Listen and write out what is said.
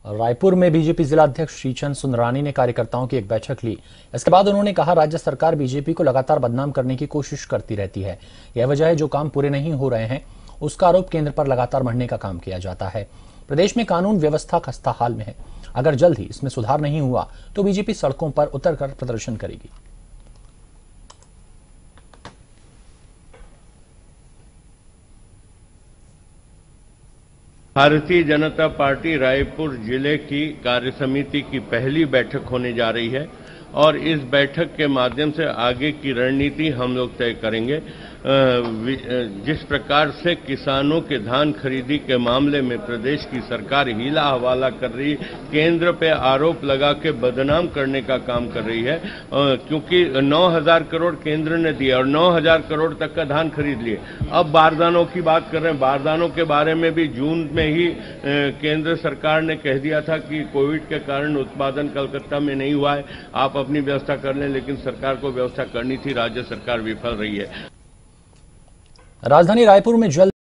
रायपुर में बीजेपी जिला अध्यक्ष श्रीचंद सुंदरानी ने कार्यकर्ताओं की एक बैठक ली। इसके बाद उन्होंने कहा, राज्य सरकार बीजेपी को लगातार बदनाम करने की कोशिश करती रहती है। यह वजह है जो काम पूरे नहीं हो रहे हैं उसका आरोप केंद्र पर लगातार मढ़ने का काम किया जाता है। प्रदेश में कानून व्यवस्था खस्ताहाल में है। अगर जल्द ही इसमें सुधार नहीं हुआ तो बीजेपी सड़कों पर उतरकर प्रदर्शन करेगी। भारतीय जनता पार्टी रायपुर जिले की कार्यसमिति की पहली बैठक होने जा रही है और इस बैठक के माध्यम से आगे की रणनीति हम लोग तय करेंगे। जिस प्रकार से किसानों के धान खरीदी के मामले में प्रदेश की सरकार हीला हवाला कर रही, केंद्र पे आरोप लगा के बदनाम करने का काम कर रही है, क्योंकि 9,000 करोड़ केंद्र ने दिया और 9,000 करोड़ तक का धान खरीद लिए। अब बारदानों की बात कर रहे हैं। बारदानों के बारे में भी जून में ही केंद्र सरकार ने कह दिया था कि कोविड के कारण उत्पादन कलकत्ता में नहीं हुआ है, आप अपनी व्यवस्था कर लें, लेकिन सरकार को व्यवस्था करनी थी, राज्य सरकार विफल रही है। राजधानी रायपुर में जल्द